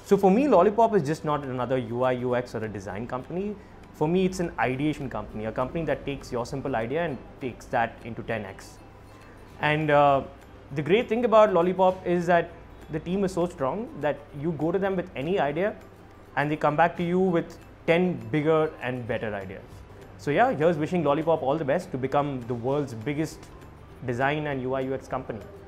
So for me, Lollypop is just not another UI, UX or a design company. For me, it's an ideation company, a company that takes your simple idea and takes that into 10x. And the great thing about Lollypop is that the team is so strong that you go to them with any idea and they come back to you with 10 bigger and better ideas. So yeah, here's wishing Lollypop all the best to become the world's biggest design and UI UX company.